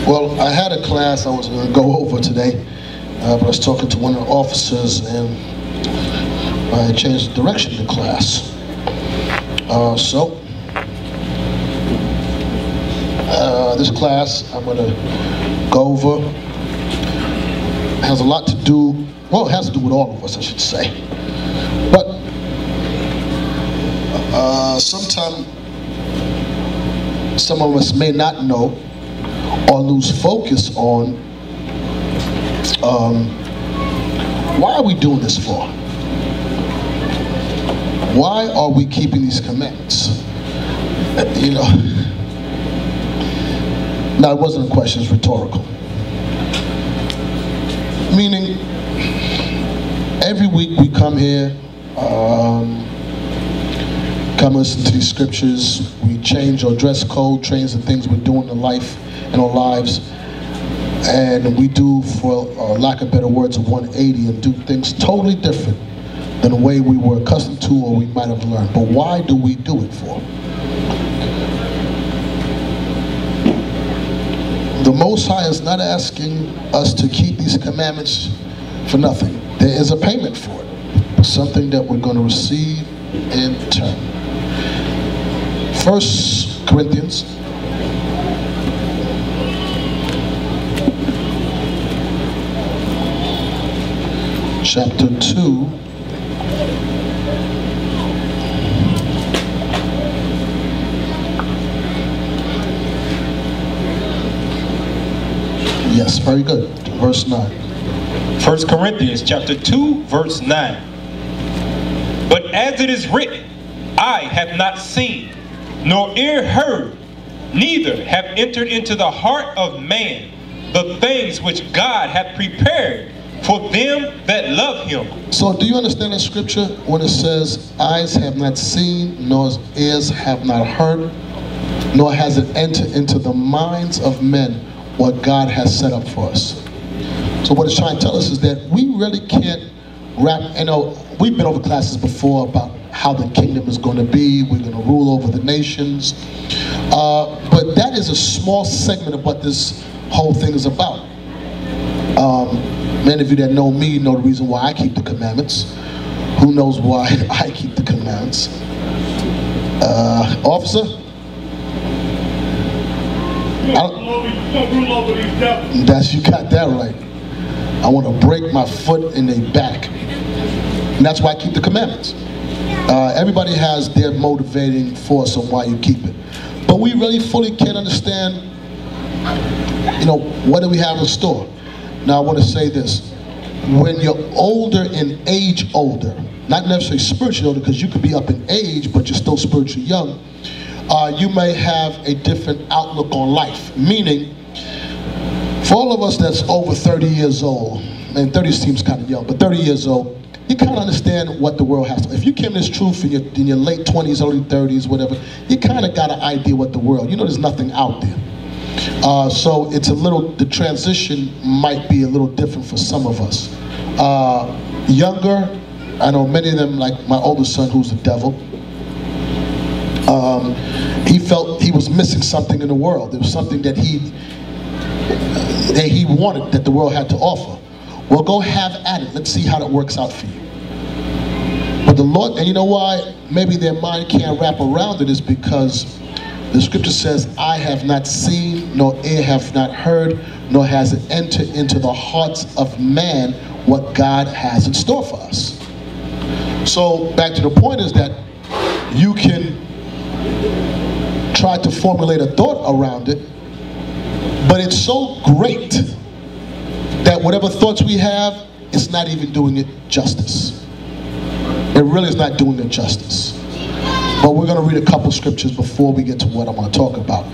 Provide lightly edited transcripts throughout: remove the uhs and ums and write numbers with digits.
Well, I had a class I was going to go over today, but I was talking to one of the officers and I changed the direction of the class. This class I'm going to go over has a lot to do, well, it has to do with all of us, I should say. But sometimes some of us may not know or lose focus on why are we doing this for? Why are we keeping these commandments? You know, now it wasn't a question, it's rhetorical. Meaning, every week we come here, come listen to these scriptures, we change our dress code, change the things we're doing in life, in our lives, and we do, for lack of better words, a 180 and do things totally different than the way we were accustomed to or we might have learned. But why do we do it for? The Most High is not asking us to keep these commandments for nothing. There is a payment for it, something that we're going to receive in turn. 1 Corinthians chapter 2, yes, very good, verse 9. 1 Corinthians chapter 2, verse 9. But as it is written, eye have not seen, nor ear heard, neither have entered into the heart of man the things which God hath prepared for them that love him. So do you understand the scripture when it says, eyes have not seen, nor ears have not heard, nor has it entered into the minds of men what God has set up for us? So what it's trying to tell us is that we really can't wrap, you know, we've been over classes before about how the kingdom is going to be, we're going to rule over the nations, but that is a small segment of what this whole thing is about. Many of you that know me know the reason why I keep the commandments. Who knows why I keep the commandments? Officer? That's, you got that right. I want to break my foot in their back. And that's why I keep the commandments. Everybody has their motivating force on why you keep it. But we really fully can't understand, you know, what do we have in store? Now I want to say this. When you're older in age, older, not necessarily spiritually older, because you could be up in age, but you're still spiritually young, you may have a different outlook on life. Meaning, for all of us that's over 30 years old, and 30 seems kind of young, but 30 years old, you kind of understand what the world has to. If you came to this truth in your late 20s, early 30s, whatever, you kind of got an idea what the world, you know there's nothing out there. So it's a little, the transition might be a little different for some of us. Younger, I know many of them, like my oldest son who's the devil, he felt he was missing something in the world. There was something that he wanted that the world had to offer. Well, go have at it. Let's see how that works out for you. But the Lord, and you know why maybe their mind can't wrap around it is because the scripture says, eye have not seen, nor ear have not heard, nor has it entered into the hearts of man what God has in store for us. So back to the point is that you can try to formulate a thought around it, but it's so great that whatever thoughts we have, it's not even doing it justice. It really is not doing it justice. But we're going to read a couple scriptures before we get to what I'm going to talk about.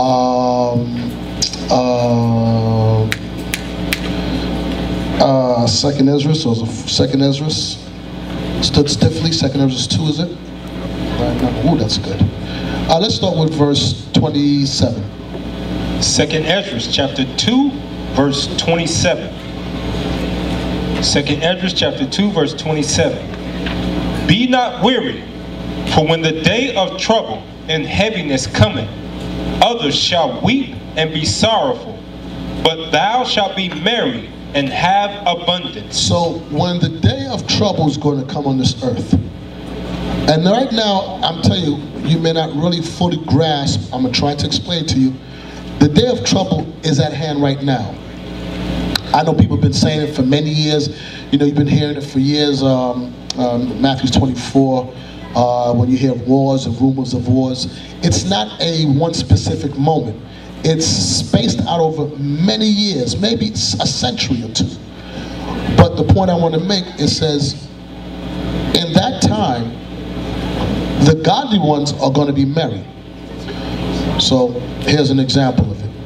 Second Ezra, so Second Ezra stood stiffly. Second Ezra 2, is it? Oh, that's good. Let's start with verse 27. Second Ezra chapter 2, verse 27. Second Ezra chapter 2, verse 27. Be not weary, for when the day of trouble and heaviness cometh, others shall weep and be sorrowful, but thou shalt be merry and have abundance. So when the day of trouble is going to come on this earth, and right now, I'm telling you, you may not really fully grasp, I'm going to try to explain to you, the day of trouble is at hand right now. I know people have been saying it for many years. You know, you've been hearing it for years. Matthew 24, when you hear wars and rumors of wars. It's not a one specific moment. It's spaced out over many years, maybe a century or two. But the point I want to make, it says, in that time, the godly ones are going to be merry. So here's an example of it.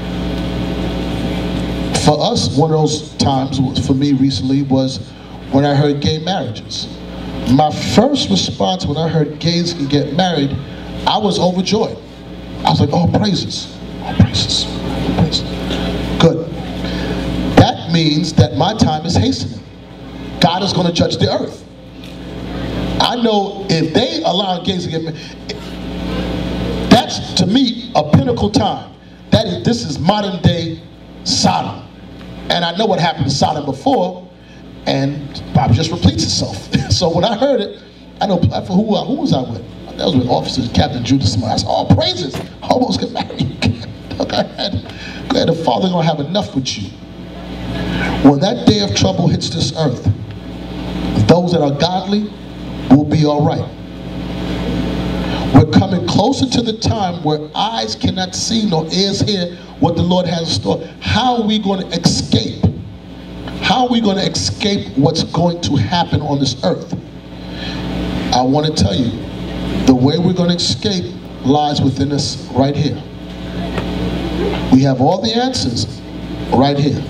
For us, one of those times, for me recently, was when I heard gay marriages. My first response when I heard gays can get married, I was overjoyed. I was like, oh, praises. Oh, praises. Oh, praises. Good. That means that my time is hastening. God is going to judge the earth. I know if they allow gays to get married, that's to me a pinnacle time. This is modern day Sodom. And I know what happened to Sodom before, and Bible just repeats itself. So when I heard it, I know who was I with? That was with officers, Captain Judas. I said, oh, praises, homos get married. Go ahead, the Father gonna have enough with you. When that day of trouble hits this earth, those that are godly will be all right. We're coming closer to the time where eyes cannot see nor ears hear what the Lord has in store. How are we going to escape? How are we going to escape what's going to happen on this earth? I want to tell you, the way we're going to escape lies within us right here. We have all the answers right here.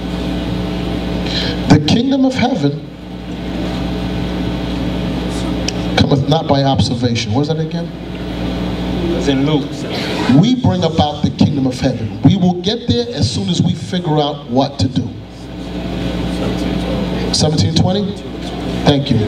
The kingdom of heaven cometh not by observation. What is that again? It's in Luke. We bring about the kingdom of heaven. We will get there as soon as we figure out what to do. 17:20? Thank you.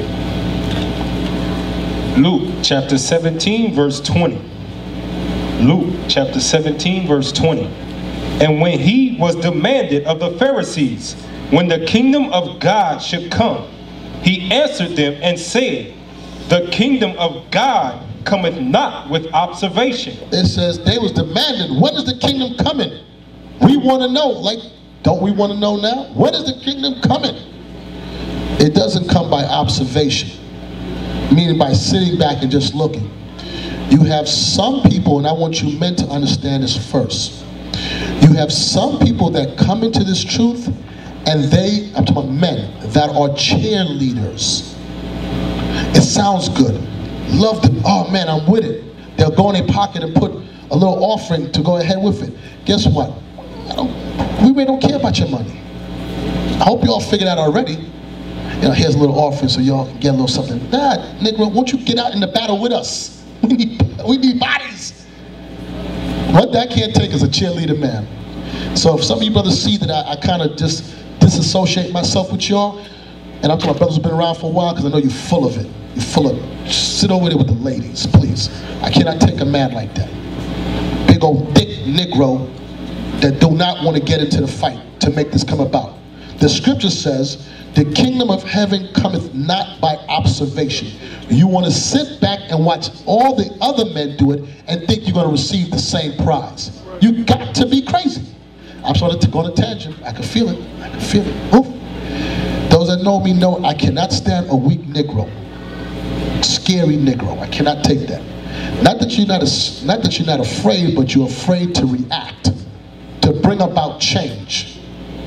Luke chapter 17 verse 20. Luke chapter 17 verse 20. And when he was demanded of the Pharisees when the kingdom of God should come, he answered them and said, the kingdom of God cometh not with observation. It says they was demanding, when is the kingdom coming? We want to know. Like, don't we want to know now? When is the kingdom coming? It doesn't come by observation, meaning by sitting back and just looking. You have some people, and I want you men to understand this first. You have some people that come into this truth, and I'm talking about men, that are cheerleaders. It sounds good. Love them. Oh man, I'm with it. They'll go in their pocket and put a little offering to go ahead with it. Guess what? We really don't care about your money. I hope you all figured out already. You know, here's a little offering so y'all can get a little something. Nah, Negro, won't you get out in the battle with us? We need bodies. What that can't take is a cheerleader man. So if some of you brothers see that I kind of just disassociate myself with y'all, and I'm talking about brothers who've been around for a while, because I know you're full of it. You're full of it. Sit over there with the ladies, please. I cannot take a man like that. Big old thick Negro that do not want to get into the fight to make this come about. The scripture says, the kingdom of heaven cometh not by observation. You want to sit back and watch all the other men do it and think you're going to receive the same prize. You got to be crazy. I'm sort of going on a tangent. I can feel it. I can feel it. Oof. Those that know me know I cannot stand a weak Negro. Scary Negro. I cannot take that. Not that you're not afraid, but you're afraid to react, to bring about change.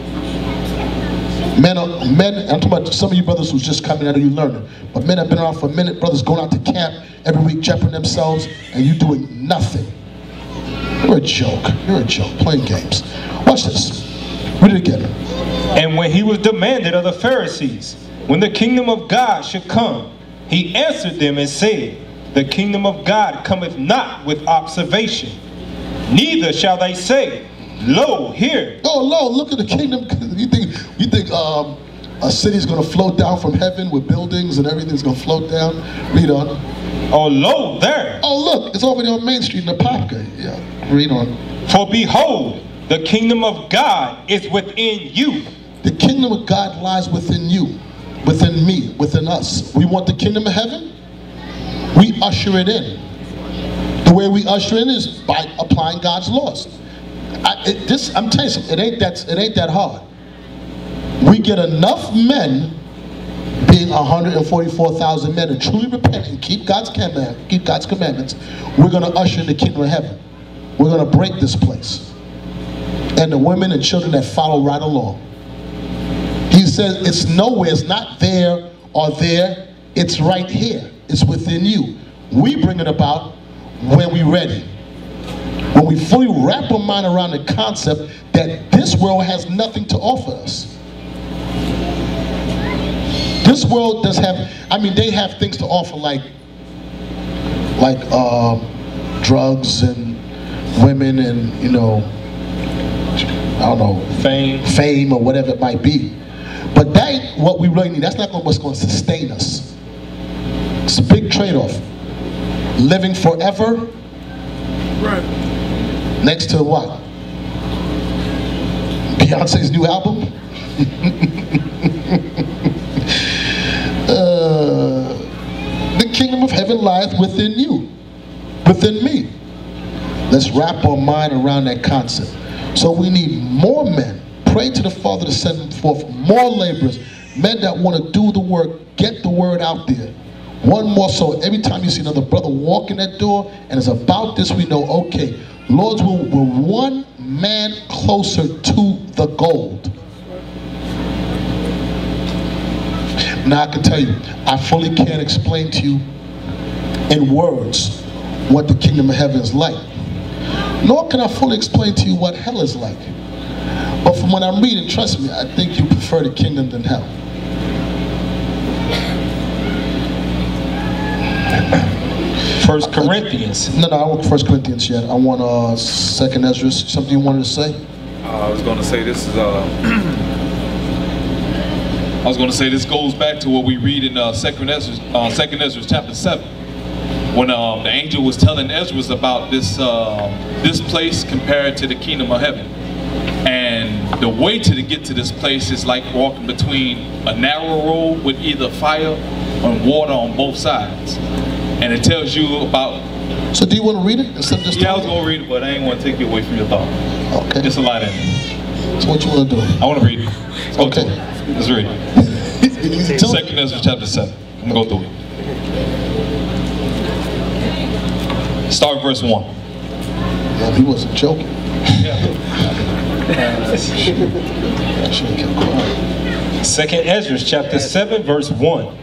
Men, I'm talking about some of you brothers who's just coming out of you learning, but men have been around for a minute, brothers going out to camp every week, jeopardizing themselves, and you doing nothing. You're a joke. You're a joke. Playing games. Watch this. Read it again. And when he was demanded of the Pharisees, when the kingdom of God should come, he answered them and said, the kingdom of God cometh not with observation, neither shall they say, lo, here. Oh, lo, look at the kingdom. You think a city's going to float down from heaven with buildings and everything's going to float down? Read on. Oh, lo, there. Oh, look, it's over there on Main Street in the Popka. Yeah, read on. For behold, the kingdom of God is within you. The kingdom of God lies within you, within me, within us. We want the kingdom of heaven, we usher it in. The way we usher in is by applying God's laws. I'm telling you something, it ain't that hard. We get enough men, being 144,000 men, and truly repent and keep God's commandments, we're going to usher in the kingdom of heaven. We're going to break this place. And the women and children that follow right along. He says it's nowhere, it's not there or there, it's right here. It's within you. We bring it about when we're ready. When we fully wrap our mind around the concept that this world has nothing to offer us. This world does have, they have things to offer like drugs and women and, fame or whatever it might be. But that ain't what we really need. That's not what's going to sustain us. It's a big trade-off. Living forever, right? Next to what? Beyonce's new album? The kingdom of heaven lieth within you, within me. Let's wrap our mind around that concept. So we need more men. Pray to the Father to send forth more laborers, men that want to do the work, get the word out there. One more so, every time you see another brother walk in that door and it's about this, we know, okay, Lord's will, we're one man closer to the gold. Now I can tell you, I fully can't explain to you in words what the kingdom of heaven is like. Nor can I fully explain to you what hell is like. But from what I'm reading, trust me, I think you prefer the kingdom than hell. First Corinthians. No, I want 1 Corinthians yet. I want 2nd Ezra. Something you wanted to say? I was going to say this is I was going to say this goes back to what we read in 2nd Ezra chapter 7, when the angel was telling Ezra about this this place compared to the kingdom of heaven. And the way to get to this place is like walking between a narrow road with either fire and water on both sides. And it tells you about... So do you want to read it? Instead of just I was going to read it, but I ain't want to take you away from your thought. Okay. It's a lot in it. So what you want to do? I want to read it. Okay. Let's read it. 2nd Ezra chapter 7. I'm going to go through it. Start verse 1. Yeah, he wasn't joking. I should have kept quiet. 2nd Ezra chapter 7 verse 1.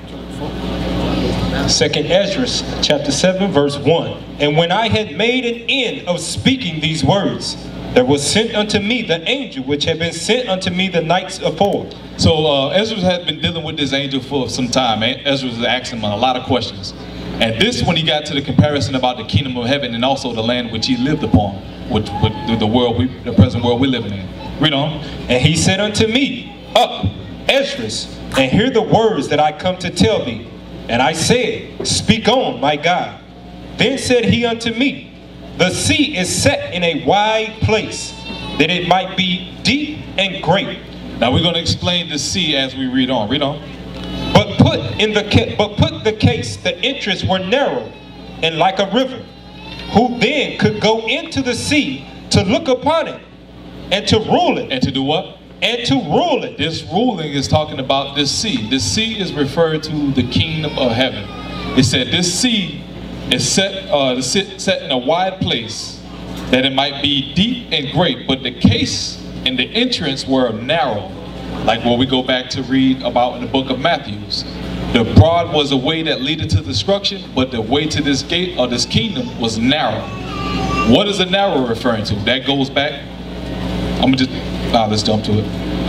2nd Ezra chapter 7 verse 1. And when I had made an end of speaking these words, there was sent unto me the angel which had been sent unto me the nights afore. So Ezra had been dealing with this angel for some time. Ezra was asking him a lot of questions. And this, when he got to the comparison about the kingdom of heaven and also the land which he lived upon, with the world, the present world we're living in. Read on. And he said unto me, Up, Ezra, and hear the words that I come to tell thee. And I said, Speak on, my God. Then said he unto me, The sea is set in a wide place, that it might be deep and great. Now we're going to explain the sea as we read on. Read on. But put the case, the entrance were narrow and like a river. Who then could go into the sea to look upon it and to rule it? And to do what? And to rule it. This ruling is talking about this sea. This sea is referred to the kingdom of heaven. It said this sea is set in a wide place, that it might be deep and great, but the case and the entrance were narrow, like what we go back to read about in the book of Matthew. The broad was a way that leaded to destruction, but the way to this gate or this kingdom was narrow. What is the narrow referring to? That goes back. Let's jump to it.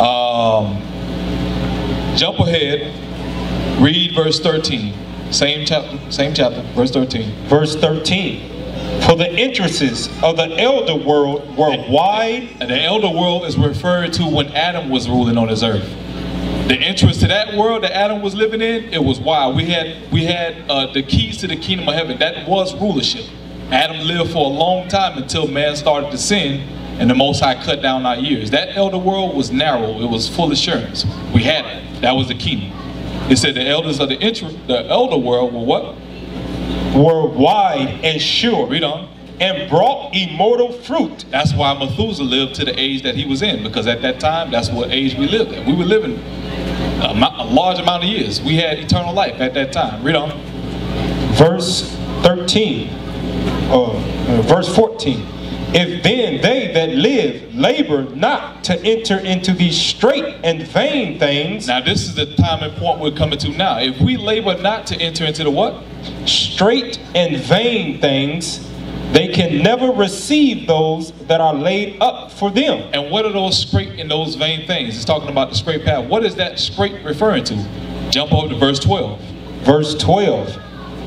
Jump ahead. Read verse 13. Same chapter, verse 13. Verse 13. For the entrances of the elder world were wide. And the elder world is referred to when Adam was ruling on this earth. The entrance to that world that Adam was living in, it was wide. We had the keys to the kingdom of heaven. That was rulership. Adam lived for a long time until man started to sin, and the Most High cut down our years. That elder world was narrow. It was full assurance. We had it. That was the kingdom. It said the elders of the elder world were what? Were wide and sure. Read on. And brought immortal fruit. That's why Methuselah lived to the age that he was in, because at that time, that's what age we lived at. We were living a large amount of years. We had eternal life at that time. Read on. Verse 13. Verse 14. If then they that live labor not to enter into these straight and vain things. Now this is the time and point we're coming to now. If we labor not to enter into the what? Straight and vain things, they can never receive those that are laid up for them. And what are those straight and those vain things? It's talking about the straight path. What is that straight referring to? Jump over to verse 12. Verse 12.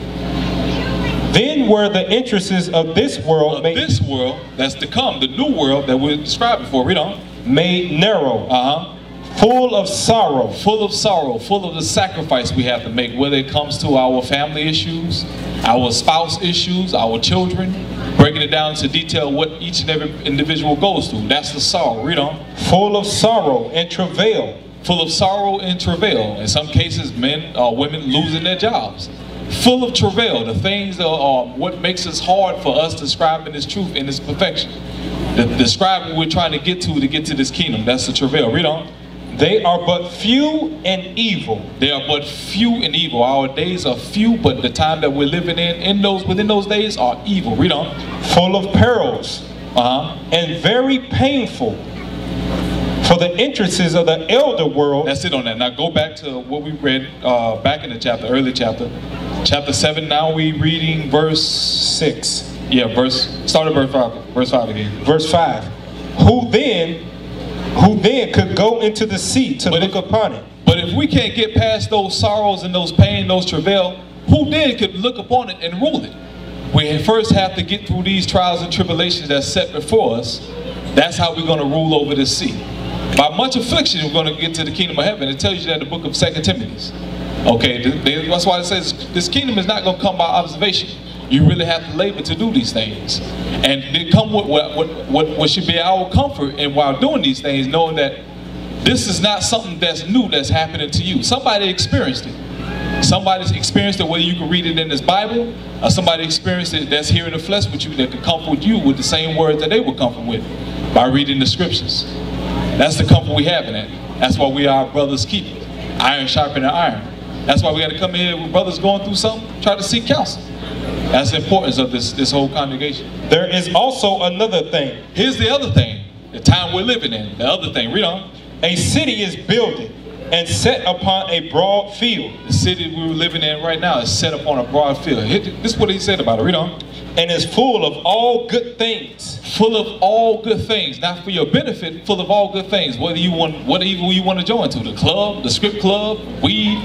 Then were the interests of this world made, this world that's to come, the new world that we're describing before. Read on. Made narrow, full of sorrow, full of the sacrifice we have to make, whether it comes to our family issues, our spouse issues, our children, breaking it down to detail what each and every individual goes through. That's the sorrow. Read on. Full of sorrow and travail. Full of sorrow and travail. In some cases, men or women losing their jobs. Full of travail, the things that are what makes it hard for us describing this truth in its perfection. Describe what we're trying to get to this kingdom. That's the travail. Read on. They are but few and evil. They are but few and evil. Our days are few, but the time that we're living within those days are evil. Read on. Full of perils, and very painful. For the entrances of the elder world. That's it on that. Now go back to what we read back in the chapter, early chapter. Chapter 7, now we reading verse 6. Yeah, start at verse 5. Verse 5 again. Verse 5. Who then could go into the sea to look upon it? But if we can't get past those sorrows and those pain, those travail, who then could look upon it and rule it? We first have to get through these trials and tribulations that's set before us. That's how we're going to rule over the sea. By much affliction, we're going to get to the kingdom of heaven. It tells you that in the book of 2 Timothy. Okay, that's why it says this kingdom is not going to come by observation. You really have to labor to do these things. And they come with what should be our comfort and while doing these things, knowing that this is not something that's new that's happening to you. Somebody experienced it. Somebody's experienced it, whether you can read it in this Bible, or somebody experienced it that's here in the flesh with you that can comfort you with the same words that they were comfort with by reading the scriptures. That's the comfort we have in it. That's why we are brothers keepers. Iron sharpening iron. That's why we got to come here with brothers going through something, try to seek counsel. That's the importance of this whole congregation. There is also another thing. Here's the other thing. The time we're living in. The other thing. Read on. A city is builded and set upon a broad field. The city we were living in right now is set upon a broad field. This is what he said about it. Read on. And is full of all good things. Full of all good things. Not for your benefit, full of all good things. Whatever you want to join to. The club, the script club, weed,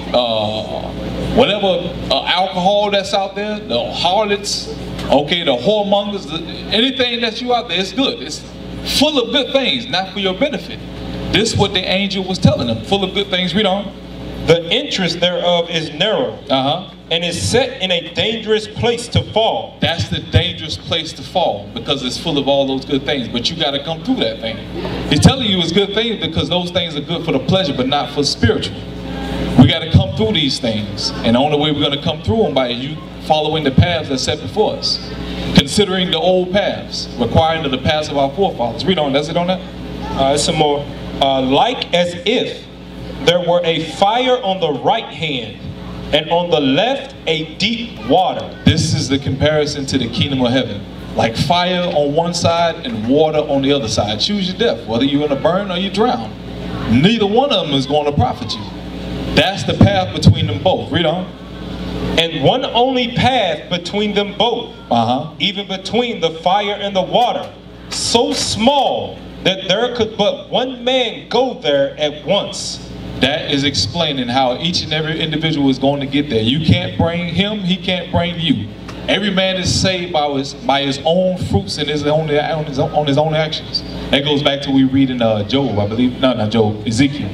whatever alcohol that's out there, the harlots, okay, the whoremongers, anything that's you out there, it's good. It's full of good things, not for your benefit. This is what the angel was telling them. Full of good things. Read on. The interest thereof is narrow. And is set in a dangerous place to fall. That's the dangerous place to fall, because it's full of all those good things. But you got to come through that thing. He's telling you it's good things because those things are good for the pleasure, but not for spiritual. We got to come through these things. And the only way we're going to come through them by you following the paths that's set before us. Considering the old paths, requiring the paths of our forefathers. Read on. That's it on that? Some more. Like as if there were a fire on the right hand, and on the left a deep water. This is the comparison to the kingdom of heaven. Like fire on one side and water on the other side. Choose your death, whether you're going to burn or you drown. Neither one of them is going to profit you. That's the path between them both. Read on. And one only path between them both, even between the fire and the water, so small that there could but one man go there at once. That is explaining how each and every individual is going to get there. You can't bring him, he can't bring you. Every man is saved by his own fruits and on his own actions. That goes back to what we read in Job, I believe. No, not Job, Ezekiel.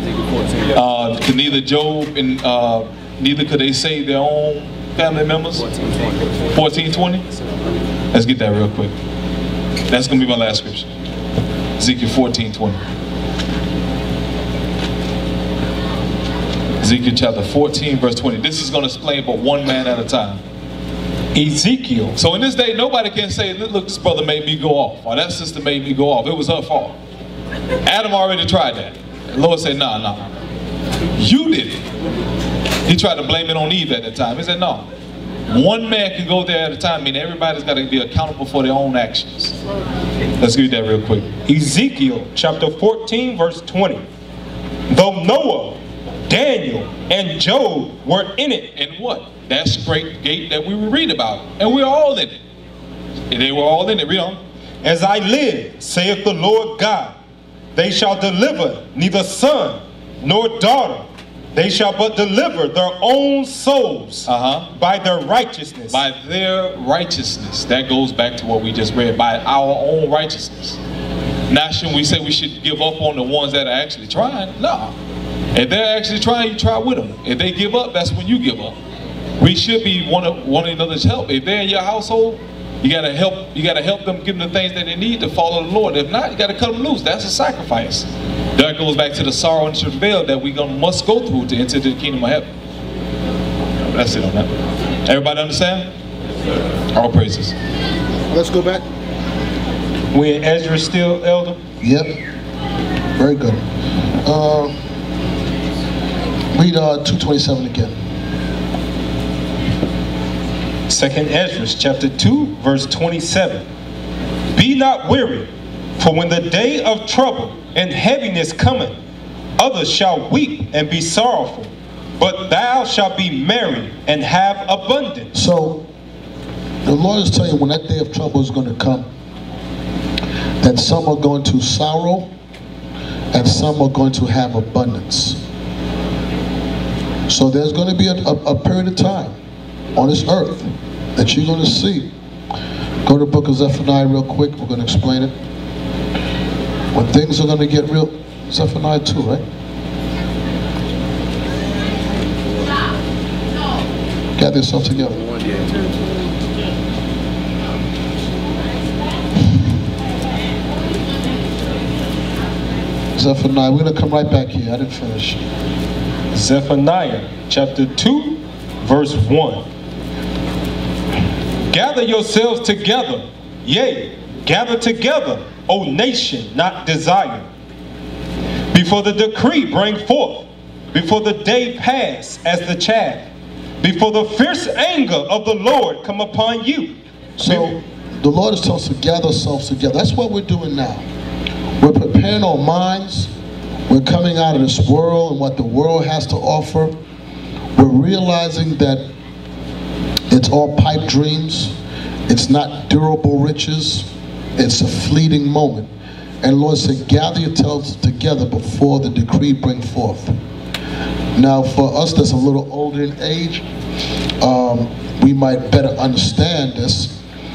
Could neither Job and neither could they save their own family members. 14:20. Let's get that real quick. That's going to be my last scripture. Ezekiel 14:20. Ezekiel chapter 14, verse 20. This is going to explain but one man at a time. Ezekiel. So in this day, nobody can say, look, this brother made me go off, or that sister made me go off. It was her fault. Adam already tried that. The Lord said, nah. You did it. He tried to blame it on Eve at the time. He said, no. One man can go there at a time, meaning everybody's got to be accountable for their own actions. Let's read that real quick. Ezekiel chapter 14, verse 20. Though Noah, Daniel, and Job were in it. And what? That straight gate that we were reading about. And we're all in it. And they were all in it. Read on. As I live, saith the Lord God, they shall deliver neither son nor daughter. They shall but deliver their own souls by their righteousness. By their righteousness. That goes back to what we just read. By our own righteousness. Now, shouldn't we say we should give up on the ones that are actually trying? No. If they're actually trying, you try with them. If they give up, that's when you give up. We should be one another's help. If they're in your household, you gotta help them, give them the things that they need to follow the Lord. If not, you gotta cut them loose. That's a sacrifice. That goes back to the sorrow and travail that we must go through to enter the kingdom of heaven. That's it on that. Everybody understand? All praises. Let's go back. We in Ezra still, Elder? Yep. Very good. Read 2:27 again. 2nd Ezra chapter 2, verse 27. Be not weary, for when the day of trouble and heaviness cometh, others shall weep and be sorrowful, but thou shalt be merry and have abundance. So, the Lord is telling you when that day of trouble is going to come, that some are going to sorrow and some are going to have abundance. So there's going to be a period of time on this earth that you're going to see. Go to the book of Zephaniah real quick. We're going to explain it. When things are going to get real. Zephaniah 2, right? Gather yourself together. Zephaniah, we're going to come right back here. I didn't finish. Zephaniah chapter 2, verse 1. Gather yourselves together, yea, gather together, O nation not desired. Before the decree bring forth, before the day pass as the chaff, before the fierce anger of the Lord come upon you. So the Lord is telling us to gather ourselves together. That's what we're doing now. We're preparing our minds. We're coming out of this world and what the world has to offer. We're realizing that it's all pipe dreams. It's not durable riches. It's a fleeting moment. And the Lord said, gather yourselves together before the decree bring forth. Now, for us that's a little older in age, we might better understand this.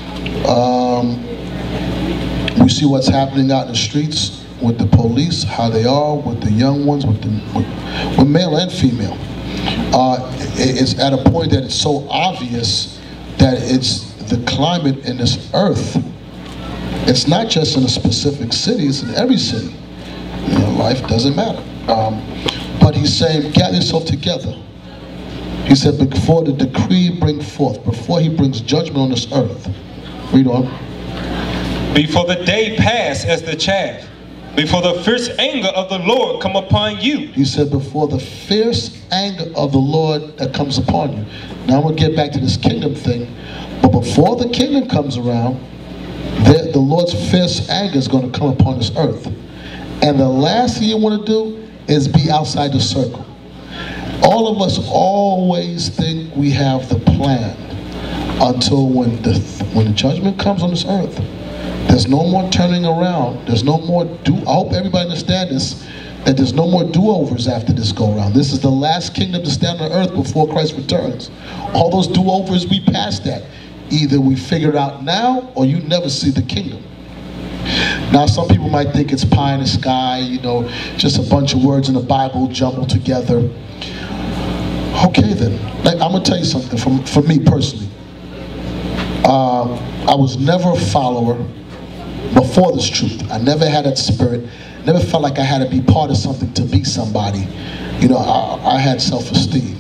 We see what's happening out in the streets with the police, how they are, with the young ones, with male and female. It's at a point that it's so obvious that it's the climate in this earth. It's not just in a specific city, it's in every city. You know, life doesn't matter. But he's saying, gather yourself together. He said, before the decree bring forth, before he brings judgment on this earth. Read on. Before the day pass as the chaff, before the fierce anger of the Lord come upon you. He said, before the fierce anger of the Lord that comes upon you. Now I'm going to get back to this kingdom thing. But before the kingdom comes around, the Lord's fierce anger is going to come upon this earth. And the last thing you want to do is be outside the circle. All of us always think we have the plan until when the judgment comes on this earth. There's no more turning around. There's no more I hope everybody understands this, that there's no more do-overs after this go-around. This is the last kingdom to stand on earth before Christ returns. All those do-overs, we passed that. Either we figure it out now, or you never see the kingdom. Now, some people might think it's pie in the sky, you know, just a bunch of words in the Bible jumbled together. Okay, then. Like, I'm going to tell you something for me personally. I was never a follower before this truth. I never had that spirit. Never felt like I had to be part of something to be somebody. You know, I had self-esteem.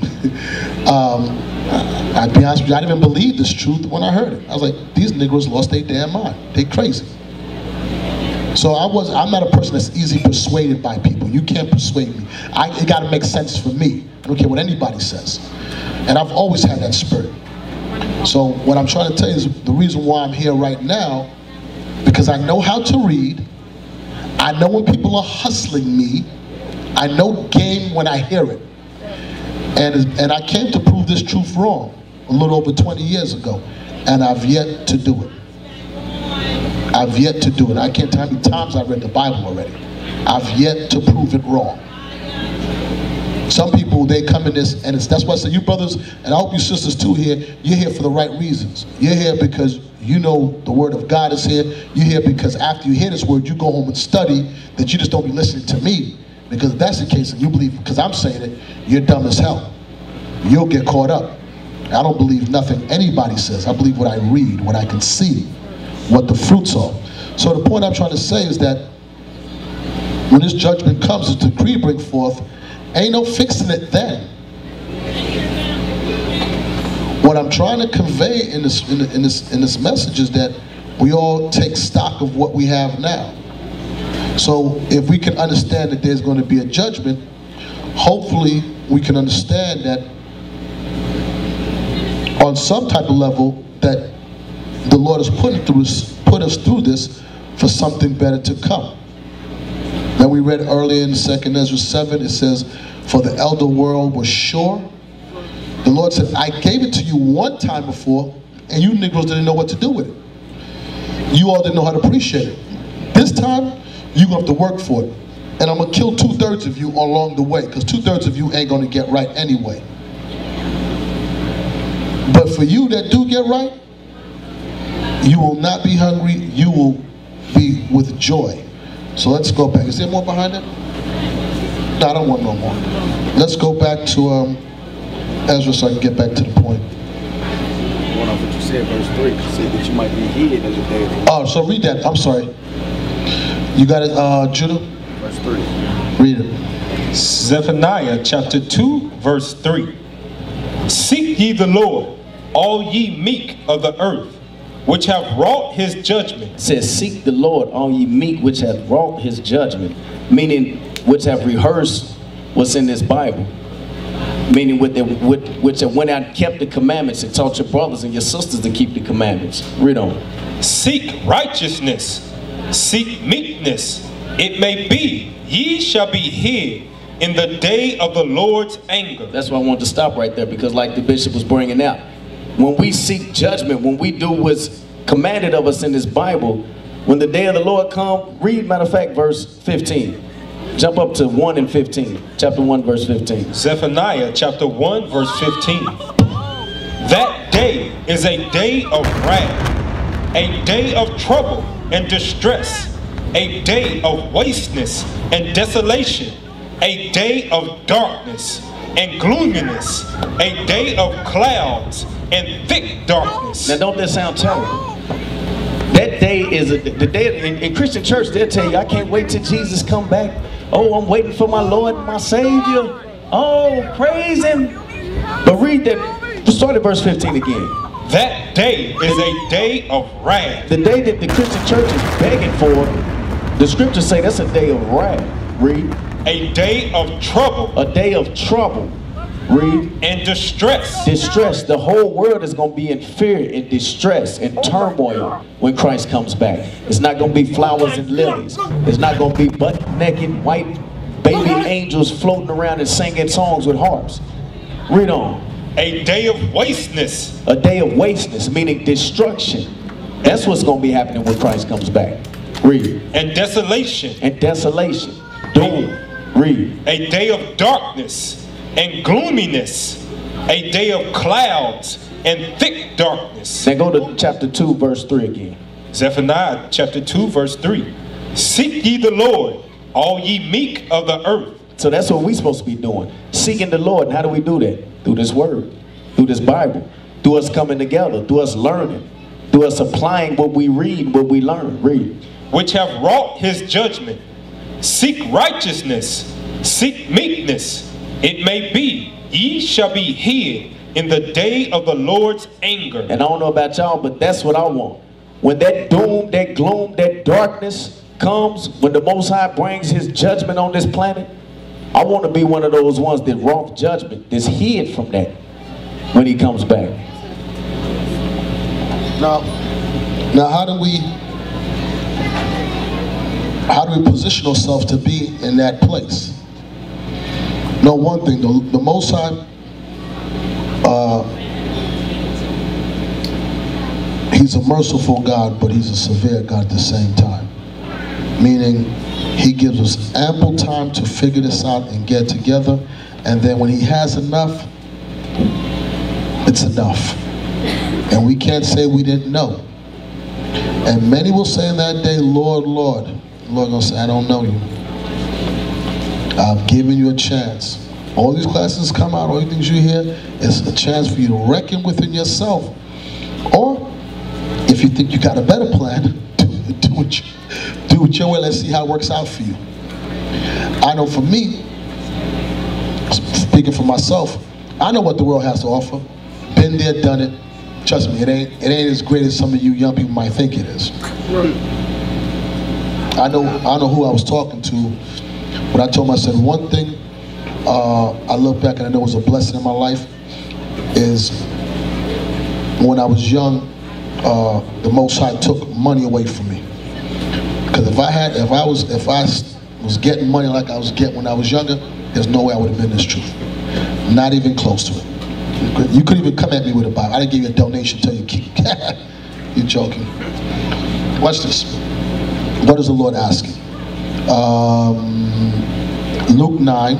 I'd be honest with you, I didn't even believe this truth when I heard it. I was like, these Negroes lost their damn mind. They crazy. So I'm not a person that's easily persuaded by people. You can't persuade me. It got to make sense for me. I don't care what anybody says. And I've always had that spirit. So what I'm trying to tell you is the reason why I'm here right now, because I know how to read. I know when people are hustling me. I know game when I hear it. And I came to prove this truth wrong a little over 20 years ago. And I've yet to do it. I've yet to do it. I can't tell how many times I've read the Bible already. I've yet to prove it wrong. Some people, they come in this, and that's why I say, you brothers, and I hope you sisters too here, you're here for the right reasons. You're here because you know the word of God is here. You're here because after you hear this word, you go home and study, that you just don't be listening to me. Because if that's the case, and you believe, because I'm saying it, you're dumb as hell. You'll get caught up. I don't believe nothing anybody says. I believe what I read, what I can see, what the fruits are. So the point I'm trying to say is that when this judgment comes, this decree bring forth, ain't no fixing it then. What I'm trying to convey in this message is that we all take stock of what we have now. So if we can understand that there's going to be a judgment, hopefully we can understand that on some type of level that the Lord has put us through this for something better to come. Then we read earlier in 2 Ezra 7, it says, for the elder world was sure. The Lord said, I gave it to you one time before, and you Negroes didn't know what to do with it. You all didn't know how to appreciate it. This time, you're going to have to work for it. And I'm going to kill 2/3 of you along the way, because 2/3 of you ain't going to get right anyway. But for you that do get right, you will not be hungry, you will be with joy. So let's go back. Is there more behind it? No, I don't want no more. Let's go back to Ezra so I can get back to the point. Going off what you said, verse 3, you said that you might be hid in the day of the Lord. Oh, so read that. I'm sorry. You got it, Judah? Verse 3. Read it. Zephaniah chapter 2, verse 3. Seek ye the Lord, all ye meek of the earth, which have wrought his judgment. It says, seek the Lord, all ye meek, which have wrought his judgment. Meaning, which have rehearsed what's in this Bible. Meaning, which have went out and kept the commandments and taught your brothers and your sisters to keep the commandments. Read on. Seek righteousness, seek meekness. It may be, ye shall be hid in the day of the Lord's anger. That's why I wanted to stop right there, because like the bishop was bringing out, when we seek judgment, when we do what's commanded of us in this Bible, when the day of the Lord come, read, matter of fact, verse 15. Jump up to 1 and 15. Chapter 1, verse 15. Zephaniah chapter 1, verse 15. That day is a day of wrath, a day of trouble and distress, a day of wasteness and desolation, a day of darkness and gloominess, a day of clouds and thick darkness. Now don't that sound terrible? That day is the day in Christian church. They'll tell you, I can't wait till Jesus come back. Oh, I'm waiting for my Lord and my Savior. Oh, praise him. But read that, start at verse 15 again. That day is a day of wrath. The day that the Christian church is begging for, the scriptures say that's a day of wrath. Read. A day of trouble. A day of trouble. Read. And distress. Distress. The whole world is going to be in fear and distress and turmoil when Christ comes back. It's not going to be flowers and lilies. It's not going to be butt-naked white baby angels floating around and singing songs with harps. Read on. A day of wasteness. A day of wasteness, meaning destruction. That's what's going to be happening when Christ comes back. Read. And desolation. And desolation. Doom. Read. A day of darkness and gloominess, a day of clouds and thick darkness. Now go to chapter 2, verse 3 again. Zephaniah chapter 2, verse 3. Seek ye the Lord, all ye meek of the earth. So that's what we're supposed to be doing. Seeking the Lord. And how do we do that? Through this word, through this Bible, through us coming together, through us learning, through us applying what we read, what we learn. Read. which have wrought his judgment. Seek righteousness, seek meekness. It may be, ye shall be hid in the day of the Lord's anger. And I don't know about y'all, but that's what I want. When that doom, that gloom, that darkness comes, when the Most High brings his judgment on this planet, I want to be one of those ones that wrought judgment, that's hid from that when he comes back. Now how do we position ourselves to be in that place? No, one thing, the Most High, he's a merciful God, but he's a severe God at the same time. Meaning, he gives us ample time to figure this out and get together, and then when he has enough, it's enough. And we can't say we didn't know. And many will say in that day, Lord, Lord. The Lord gonna say, I don't know you. I've given you a chance. All these classes come out, all the things you hear, it's a chance for you to reckon within yourself. Or, if you think you got a better plan, do it your way. Let's see how it works out for you. I know for me, speaking for myself, I know what the world has to offer. Been there, done it. Trust me, it ain't as great as some of you young people might think it is. I know who I was talking to when I told him, I said, one thing I look back and I know was a blessing in my life is when I was young, the Most High took money away from me. Because if I was getting money like I was getting when I was younger, there's no way I would have been this truth. Not even close to it. You couldn't even come at me with a Bible. I didn't give you a donation till you keep. You're joking. Watch this. What is the Lord asking? Luke 9.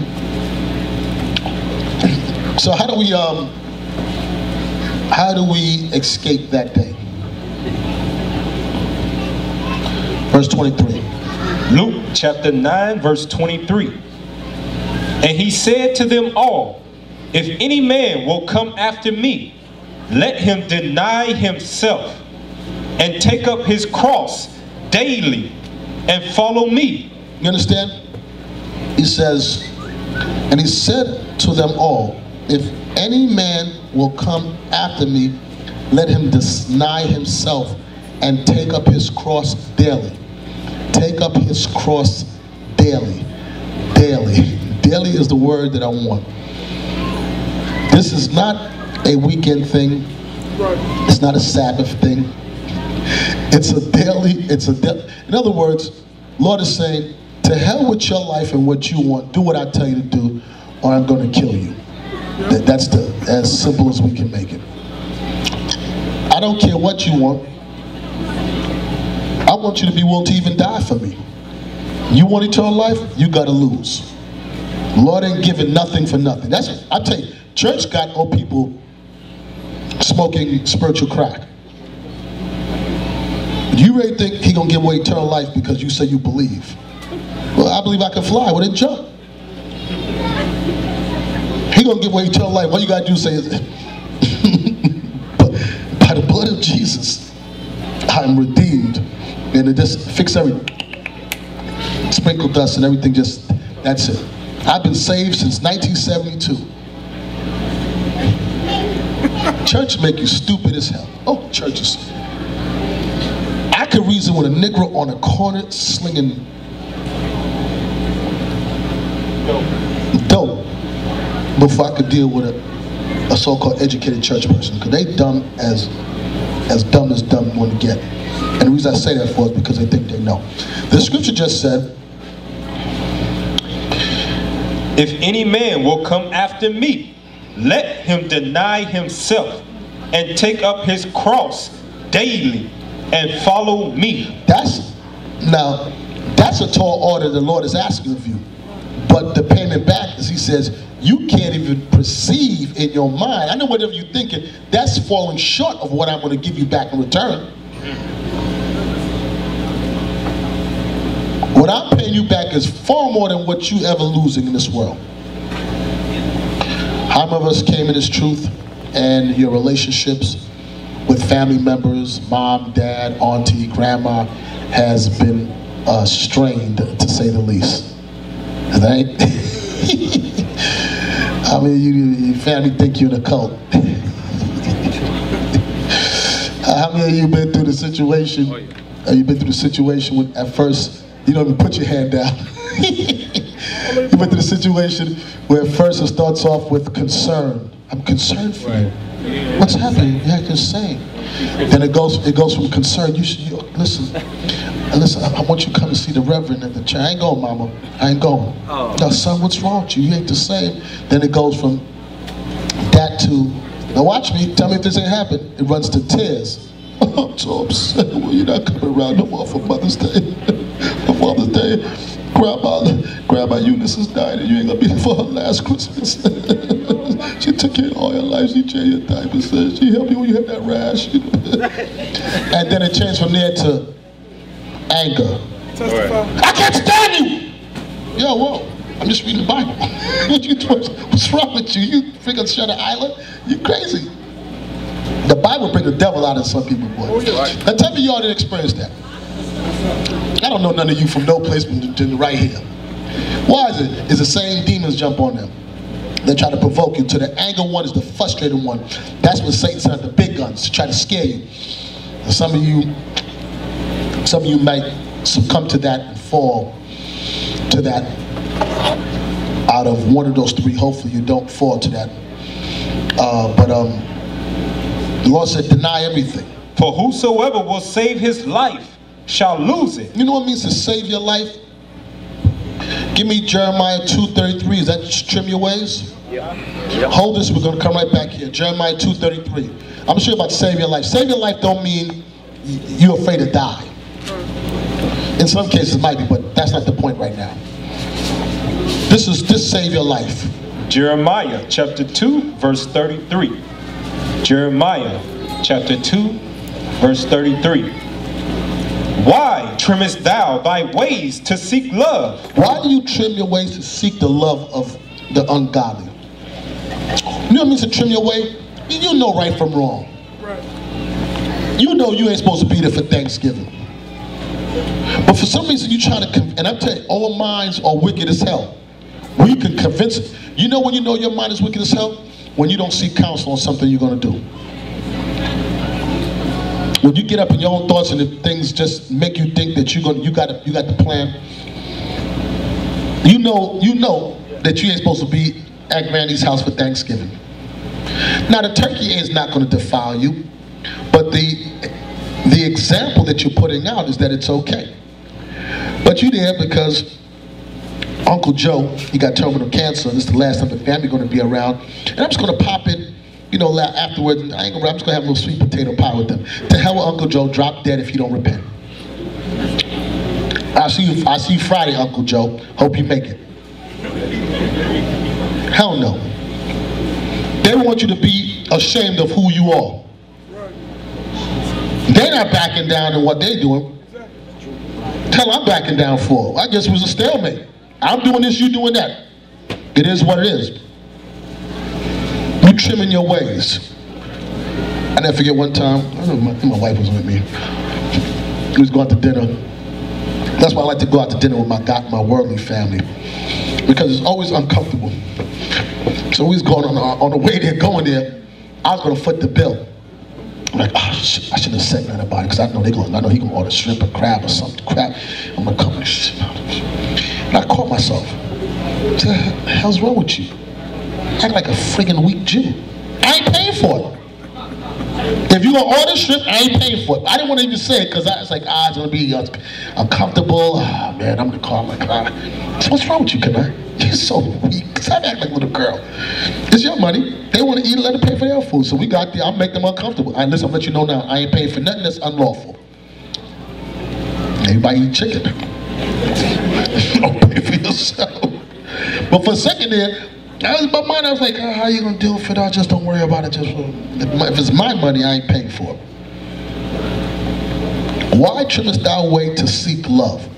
So how do we escape that day? Verse 23. Luke chapter 9, verse 23. And he said to them all, if any man will come after me, let him deny himself and take up his cross daily and follow me. You understand? He says, and he said to them all, if any man will come after me, let him deny himself and take up his cross daily. Take up his cross daily. Daily. Daily is the word that I want. This is not a weekend thing. It's not a Sabbath thing. It's a daily, in other words, Lord is saying, to hell with your life and what you want. Do what I tell you to do, or I'm going to kill you. That's as simple as we can make it. I don't care what you want. I want you to be willing to even die for me. You want eternal life? You got to lose. Lord ain't giving nothing for nothing. I tell you, church got old people smoking spiritual crack. Do you really think he gonna give away eternal life because you say you believe? Well, I believe I can fly. Well, then jump. He gonna give away eternal life. All you gotta do is say, by the blood of Jesus, I'm redeemed. And it just fix everything. Sprinkle dust and everything, just, that's it. I've been saved since 1972. Church make you stupid as hell. Oh, churches. I could reason with a Negro on a corner slinging dope before I could deal with a so-called educated church person, because they dumb as dumb want to get. And the reason I say that for is because they think they know. The scripture just said, if any man will come after me, let him deny himself and take up his cross daily and follow me. That's a tall order the Lord is asking of you. But the payment back is, he says, you can't even perceive in your mind. I know whatever you're thinking, that's falling short of what I'm going to give you back in return. What I'm paying you back is far more than what you ever losing in this world. How many of us came in this truth and your relationships with family members, mom, dad, auntie, grandma, has been strained, to say the least. Right? I mean, your family think you're in a cult. How many of you been through the situation? You've been through the situation when at first you don't even put your hand down. You've been through the situation where at first it starts off with concern. I'm concerned for you. What's happening? You're acting insane. Then it goes from concern. Listen, I want you to come and see the reverend at the church. I ain't going, mama. I ain't going. No, son, what's wrong with you? You ain't the same. Then it goes from that to, now watch me, tell me if this ain't happened. It runs to tears. I'm so upset. Well, you're not coming around no more for Mother's Day. For Mother's Day, Grandma Eunice is dying and you ain't gonna be there for her last Christmas. She took care of all your life. She changed your diapers. She helped you when you had that rash. And then it changed from there to anger. I can't stand you! Yo, whoa. I'm just reading the Bible. What you doing? What's wrong with you? You freaking shut an island? You crazy. The Bible brings the devil out of some people, boy. Now tell me y'all didn't experience that. I don't know none of you from no place than right here. Why is it? It's the same demons jump on them. They try to provoke you. So the anger one is the frustrated one. That's when Satan sent the big guns to try to scare you. And some of you might succumb to that and fall to that. Out of one of those three, hopefully you don't fall to that. The Lord said, deny everything. For whosoever will save his life shall lose it. You know what it means to save your life? Give me Jeremiah 2:33. Is that trim your ways? Yeah. Hold this, we're going to come right back here. Jeremiah 2:33. I'm sure about to save your life. Save your life don't mean you're afraid to die. In some cases it might be, but that's not the point right now. This save your life. Jeremiah chapter 2 verse 33. Jeremiah chapter 2 verse 33. Why trimmest thou thy ways to seek love? Why do you trim your ways to seek the love of the ungodly? You know what it means to trim your way? You know right from wrong. You know you ain't supposed to be there for Thanksgiving. But for some reason you try to, and I'm telling you, all minds are wicked as hell. Well, you can convince it. You know when you know your mind is wicked as hell? When you don't seek counsel on something you're going to do. When you get up in your own thoughts and if things just make you think that you got the plan. You know that you ain't supposed to be at Granny's house for Thanksgiving. Now the turkey is not going to defile you, but the example that you're putting out is that it's okay. But you're there because Uncle Joe, he got terminal cancer. This is the last time the family going to be around. And I'm just going to pop in, you know, afterwards. I'm just going to have a little sweet potato pie with them. To hell with Uncle Joe, drop dead if you don't repent. I'll see you Friday, Uncle Joe. Hope you make it. Hell no. They want you to be ashamed of who you are. They're not backing down in what they're doing. Hell, I'm backing down for. I guess it was a stalemate. I'm doing this, you doing that. It is what it is. You trimming your ways. I never forget one time, I don't know, my wife was with me. We was going out to dinner. That's why I like to go out to dinner with my worldly family. Because it's always uncomfortable. So we was going on the way there, going there, I was going to foot the bill. I'm like, oh, shit, I shouldn't have said nothing about it because I know he gonna order shrimp or crab or something. Crap. I'm gonna come and shit. And I caught myself. What the hell's wrong with you? Act like a friggin' weak Jew. I ain't paying for it. If you gonna order shrimp, I ain't paying for it. I didn't want to even say it because I was like, it's gonna be uncomfortable. Oh man, I'm gonna call my God. So what's wrong with you, Kanai? You're so weak. Stop acting like a little girl. It's your money. They want to eat it, let them pay for their food. So we got there, I'll make them uncomfortable. Listen, I'll let you know now, I ain't paying for nothing that's unlawful. Everybody eat chicken. Don't pay for yourself. But for a second there, that was in my mind. I was like, how you gonna deal with it? Just don't worry about it. Just if it's my money, I ain't paying for it. Why trimmest thou way to seek love?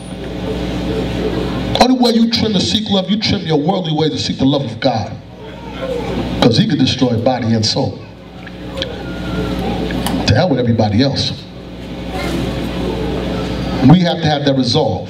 Only way you trim to seek love, you trim your worldly way to seek the love of God. Because he could destroy body and soul. To hell with everybody else. We have to have that resolve.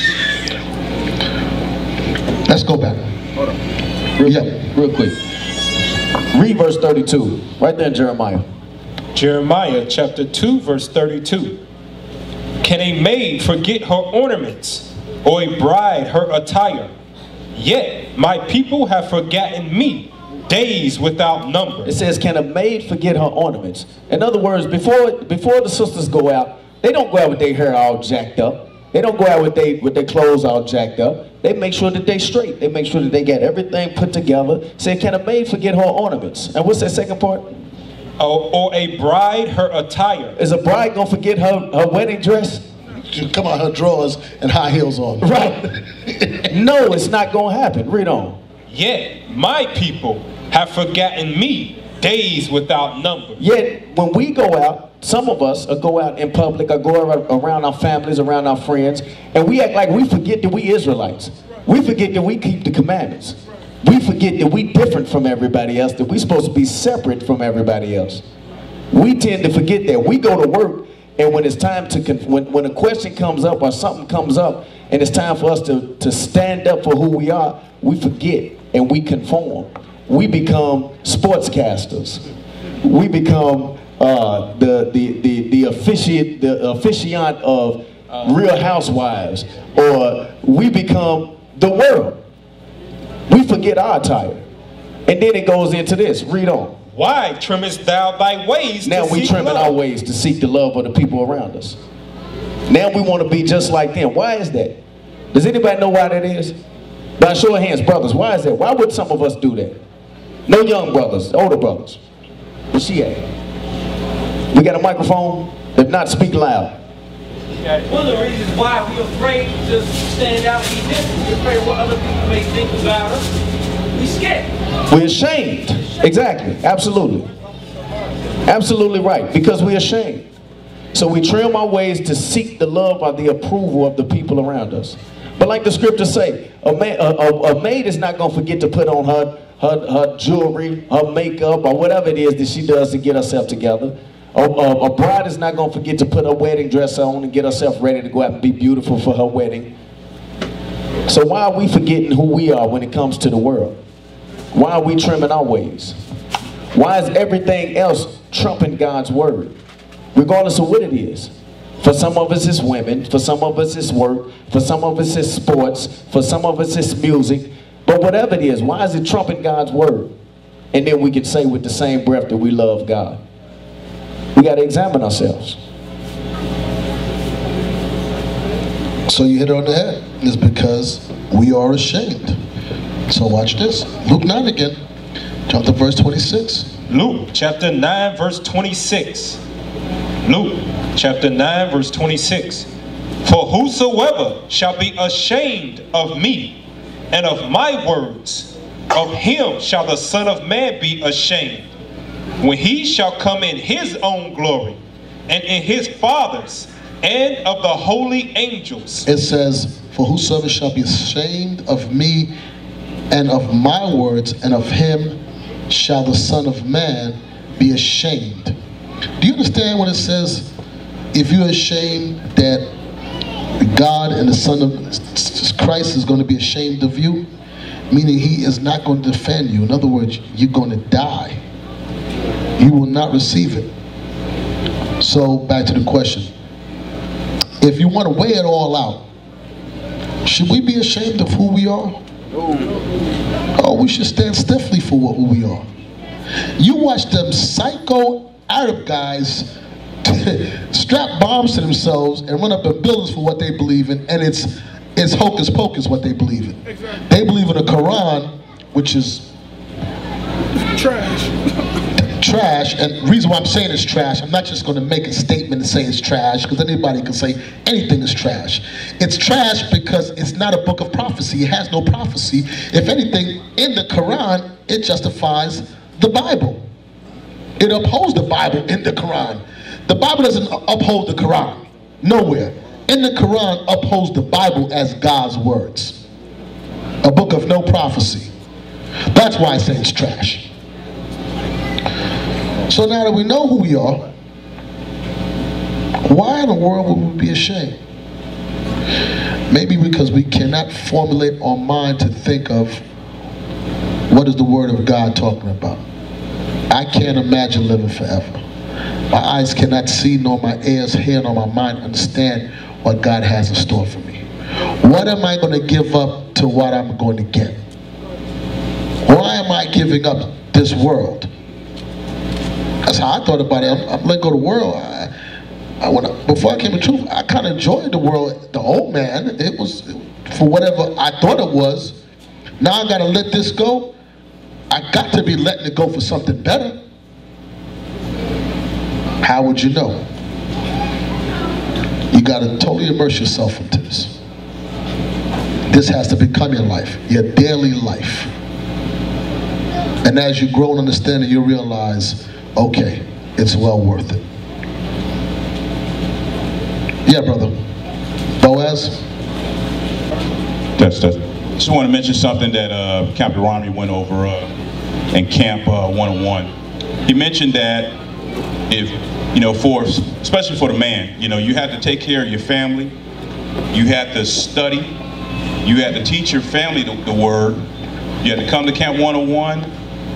Let's go back. Hold on. Real quick. Read verse 32. Right there in Jeremiah. Jeremiah chapter 2 verse 32. Can a maid forget her ornaments, or a bride her attire? Yet my people have forgotten me days without number. It says, can a maid forget her ornaments? In other words, before the sisters go out, they don't go out with their hair all jacked up. They don't go out with their clothes all jacked up. They make sure that they straight. They make sure that they get everything put together. Say, can a maid forget her ornaments? And what's that second part? Or a bride her attire. Is a bride gonna forget her wedding dress? Come on, her drawers and high heels on. Right. No, it's not gonna happen. Read on. Yet my people have forgotten me days without number. Yet when we go out, some of us go out in public or go around our families, around our friends, and we act like we forget that we Israelites. We forget that we keep the commandments. We forget that we different from everybody else, that we supposed to be separate from everybody else. We tend to forget that. We go to work, and when it's time to, when a question comes up or something comes up, and it's time for us to stand up for who we are, we forget and we conform. We become sportscasters. We become the officiant of Real Housewives, or we become the world. We forget our attire. And then it goes into this. Read on. Why trimmest thou thy ways? Now we trimming our ways to seek the love of the people around us. Now we want to be just like them. Why is that? Does anybody know why that is? By show of hands, brothers, why is that? Why would some of us do that? No young brothers, older brothers. Where's she at? We got a microphone? If not, speak loud. One of the reasons why we're afraid to stand out and be different, we're afraid of what other people may think about us. We scared. We're ashamed. Exactly. Absolutely. Absolutely right. Because we're ashamed. So we trim our ways to seek the love or the approval of the people around us. But like the scriptures say, a maid is not going to forget to put on her jewelry, her makeup, or whatever it is that she does to get herself together. A bride is not going to forget to put her wedding dress on and get herself ready to go out and be beautiful for her wedding. So why are we forgetting who we are when it comes to the world? Why are we trimming our ways? Why is everything else trumping God's word? Regardless of what it is. For some of us it's women, for some of us it's work, for some of us it's sports, for some of us it's music. But whatever it is, why is it trumping God's word? And then we can say with the same breath that we love God. We got to examine ourselves. So you hit it on the head. It's because we are ashamed. So watch this. Luke 9 again. Jump to verse 26. Luke chapter 9 verse 26. Luke chapter 9 verse 26. For whosoever shall be ashamed of me and of my words, of him shall the Son of Man be ashamed, when he shall come in his own glory, and in his Father's, and of the holy angels. It says, for whosoever shall be ashamed of me and of my words, and of him shall the Son of Man be ashamed. Do you understand when it says, if you're ashamed that God and the Son of Christ is going to be ashamed of you? Meaning he is not going to defend you. In other words, you're going to die. You will not receive it. So back to the question. If you want to weigh it all out, should we be ashamed of who we are? Oh, we should stand stiffly for who we are. You watch them psycho Arab guys strap bombs to themselves and run up in buildings for what they believe in, and it's hocus pocus what they believe in. Exactly. They believe in the Quran, which is trash, and the reason why I'm saying it's trash, I'm not just going to make a statement and say it's trash, because anybody can say anything is trash. It's trash because it's not a book of prophecy. It has no prophecy. If anything, in the Quran, it justifies the Bible. It upholds the Bible in the Quran. The Bible doesn't uphold the Quran. Nowhere. In the Quran upholds the Bible as God's words. A book of no prophecy. That's why I say it's trash. So now that we know who we are, why in the world would we be ashamed? Maybe because we cannot formulate our mind to think of what is the Word of God talking about. I can't imagine living forever. My eyes cannot see, nor my ears hear, nor my mind understand what God has in store for me. What am I going to give up to what I'm going to get? Why am I giving up this world? That's how I thought about it. I'm letting go of the world. Before I came to truth, I kind of enjoyed the world, the old man. It was for whatever I thought it was. Now I got to let this go. I got to be letting it go for something better. How would you know? You got to totally immerse yourself into this. This has to become your life, your daily life. And as you grow and understand it, you realize, okay, it's well worth it. Yeah, brother. Boaz? Just want to mention something that Captain Romney went over in Camp 101. He mentioned that if, especially for the man, you have to take care of your family, you have to study, you have to teach your family the word, you have to come to Camp 101,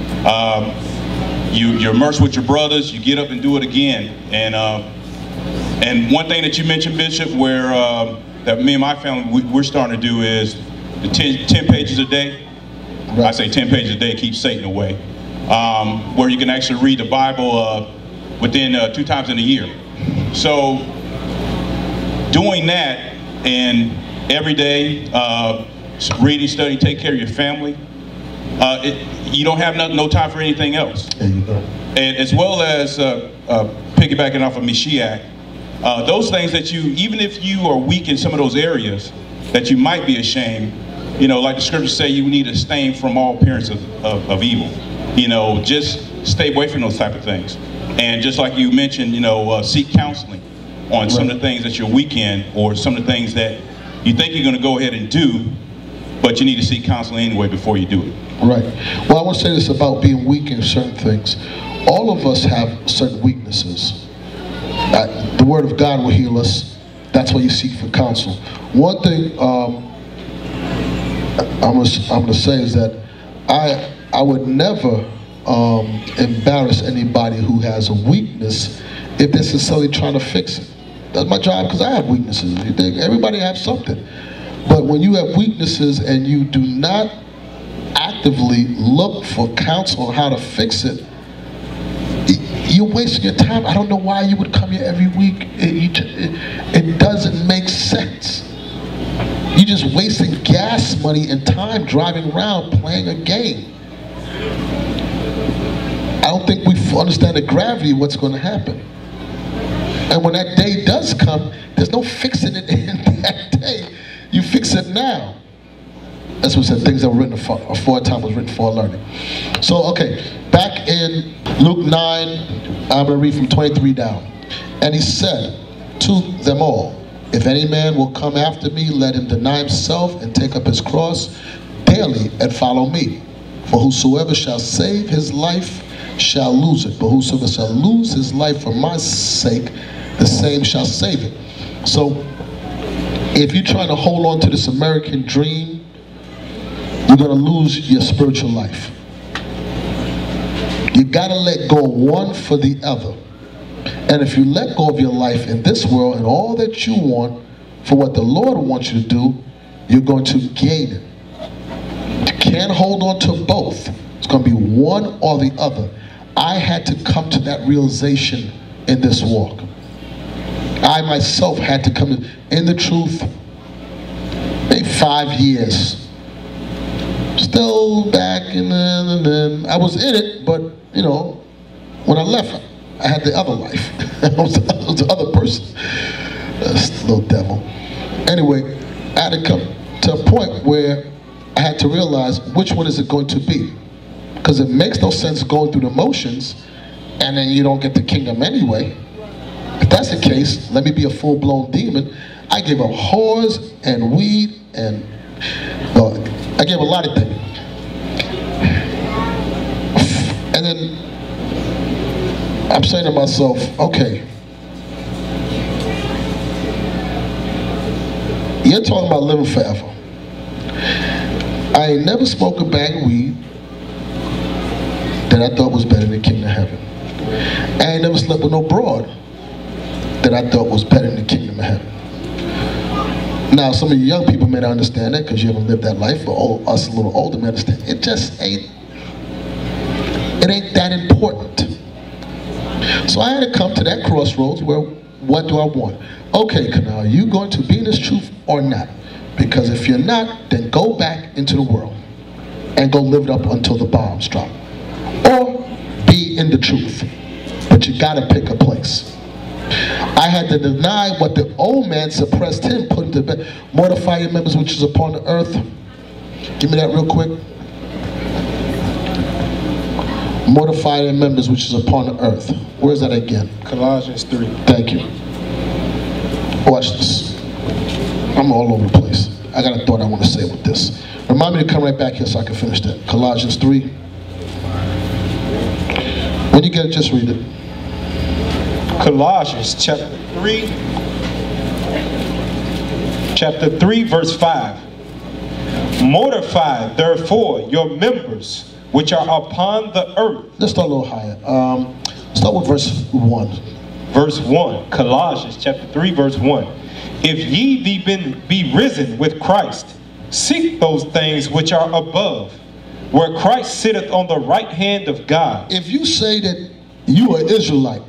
you're immersed with your brothers, you get up and do it again. And one thing that you mentioned, Bishop, where that me and my family, we're starting to do is the 10 pages a day. Right. I say 10 pages a day keeps Satan away. Where you can actually read the Bible within 2 times in a year. So doing that and every day, reading, studying, take care of your family, you don't have no time for anything else. There you go. And as well as piggybacking off of Mashiach, those things that even if you are weak in some of those areas, that you might be ashamed, like the scriptures say, you need to abstain from all appearance of evil. Just stay away from those type of things. And just like you mentioned, seek counseling on some of the things that you're weak in, or some of the things that you think you're going to go ahead and do, but you need to seek counseling anyway before you do it. Right. Well, I want to say this about being weak in certain things. All of us have certain weaknesses. The Word of God will heal us. That's why you seek for counsel. One thing I'm going to say is that I would never embarrass anybody who has a weakness if they're sincerely trying to fix it. That's my job, because I have weaknesses. You think everybody has something. But when you have weaknesses and you do not actively look for counsel on how to fix it, you're wasting your time. I don't know why you would come here every week. It doesn't make sense. You're just wasting gas money and time driving around playing a game. I don't think we understand the gravity of what's going to happen. And when that day does come, there's no fixing it in that day. You fix it now. That's what it said, things that were written aforetime was written for learning. So, okay, back in Luke 9, I'm going to read from 23 down. And he said to them all, if any man will come after me, let him deny himself and take up his cross daily and follow me. For whosoever shall save his life shall lose it. But whosoever shall lose his life for my sake, the same shall save it. So, if you're trying to hold on to this American dream, you're going to lose your spiritual life. You got to let go of one for the other. And if you let go of your life in this world and all that you want for what the Lord wants you to do, you're going to gain it. You can't hold on to both. It's going to be one or the other. I had to come to that realization in this walk. I myself had to come in the truth, maybe 5 years. Still back, and then I was in it, but when I left, I had the other life. I was the other person. This little devil. Anyway, I had to come to a point where I had to realize which one is it going to be. Because it makes no sense going through the motions and then you don't get the kingdom anyway. If that's the case, let me be a full-blown demon. I gave up whores and weed and, well, I gave a lot of things. And then I'm saying to myself, okay, You're talking about living forever. I ain't never smoked a bag of weed that I thought was better than the kingdom of heaven. I ain't never slept with no broad that I thought was better than the kingdom of heaven. Now, some of you young people may not understand that because you haven't lived that life, but us a little older may understand. It just ain't that important. So I had to come to that crossroads where, what do I want? Okay, Canal, are you going to be in this truth or not? Because if you're not, then go back into the world and go live it up until the bombs drop. Or be in the truth. But you gotta pick a place. I had to deny what the old man suppressed him, put him to bed. Mortify your members which is upon the earth. Give me that real quick. Mortify your members which is upon the earth. Where's that again? Colossians 3. Thank you. Watch this. I'm all over the place. I got a thought I want to say with this. Remind me to come right back here so I can finish that. Colossians 3. When you get it, just read it. Colossians chapter 3. Chapter 3, verse 5. Mortify, therefore, your members which are upon the earth. Let's start a little higher. Start with verse 1. Verse 1. Colossians chapter 3, verse 1. If ye be risen with Christ, seek those things which are above, where Christ sitteth on the right hand of God. If you say that you are Israelite,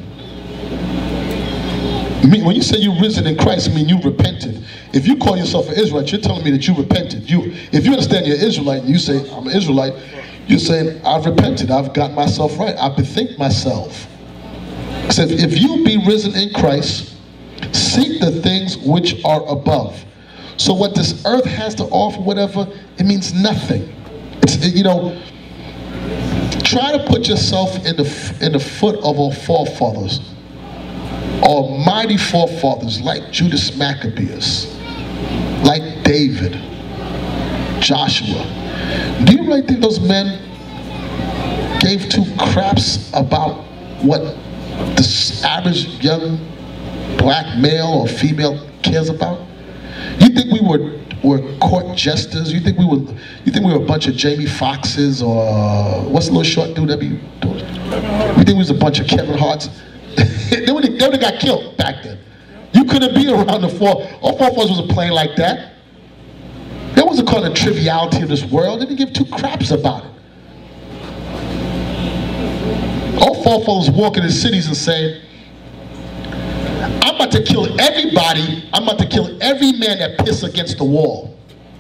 when you say you're risen in Christ, I mean you repented. If you call yourself an Israelite, you're telling me that you repented. If you understand you're Israelite and you say, I'm an Israelite, you're saying, I've repented, I've got myself right, I bethink myself. It says, if you be risen in Christ, seek the things which are above. So what this earth has to offer, whatever, it means nothing. It's, you know, try to put yourself in the foot of our forefathers, almighty forefathers like Judas Maccabeus, like David, Joshua. Do you really think those men gave two craps about what the average young black male or female cares about? You think we were court jesters? You think we were a bunch of Jamie Foxxes, or what's the little short dude that be doing? You think we was a bunch of Kevin Harts? they would have got killed back then. You couldn't be around the all forefathers wasn't playing like that. There wasn't called the triviality of this world. They didn't give two craps about it. All forefathers walking in cities and saying, I'm about to kill everybody. I'm about to kill every man that pisses against the wall.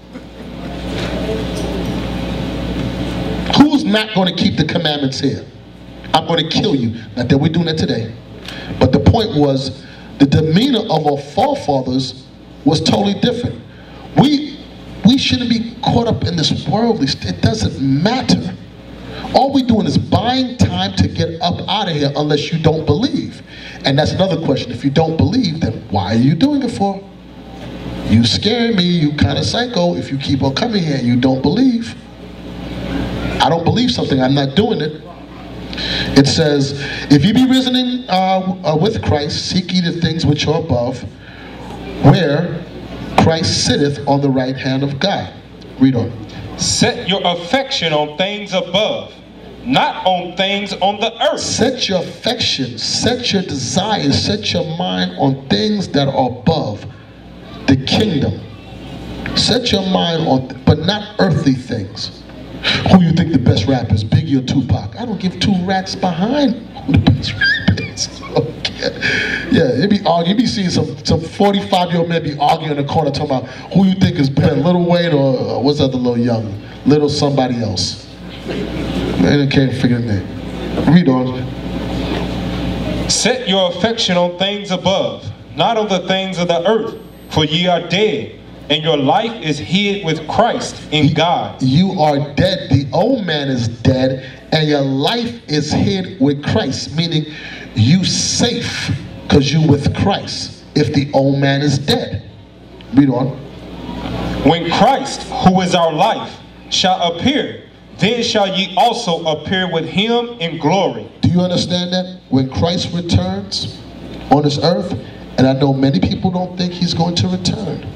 Who's not going to keep the commandments here? I'm going to kill you. Not that we're doing that today. But the point was, the demeanor of our forefathers was totally different. We shouldn't be caught up in this worldly. It doesn't matter. All we're doing is buying time to get up out of here unless you don't believe. And that's another question. If you don't believe, then why are you doing it for? You scare me, you kind of psycho if you keep on coming here and you don't believe. I don't believe something, I'm not doing it. It says, if you be risen with Christ, seek ye the things which are above, where Christ sitteth on the right hand of God. Read on. Set your affection on things above, not on things on the earth. Set your affection, set your desires, set your mind on things that are above the kingdom. Set your mind on, but not earthly things. Who you think the best rapper is, Biggie or Tupac? I don't give two rats behind who the best rapper is. Okay. Yeah, you be arguing, you be seeing some 45-year-old men be arguing in the corner talking about who you think is better, Lil Wayne or what's that other little young, little somebody else. Man, I can't figure it out. Read on. Set your affection on things above, not on the things of the earth, for ye are dead, and your life is hid with Christ in God. You are dead. The old man is dead, and your life is hid with Christ, meaning you safe because you with Christ if the old man is dead. Read on. When Christ, who is our life, shall appear, then shall ye also appear with him in glory. Do you understand that? When Christ returns on this earth, and I know many people don't think he's going to return,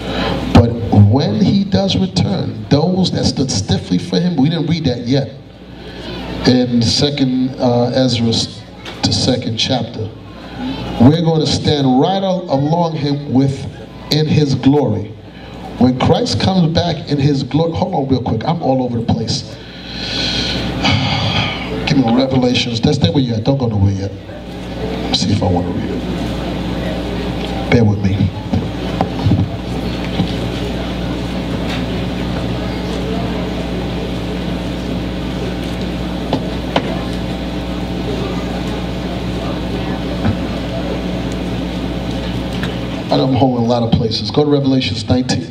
But when he does return, those that stood stiffly for him, we didn't read that yet, in 2nd Ezra, the 2nd chapter, we're going to stand right along him in his glory. When Christ comes back in his glory, hold on real quick, I'm all over the place. Give me Revelations. Let's stay where you're at. Don't go nowhere yet. Let's see if I want to read it. Bear with me. I'm holding a lot of places. Go to Revelations 19.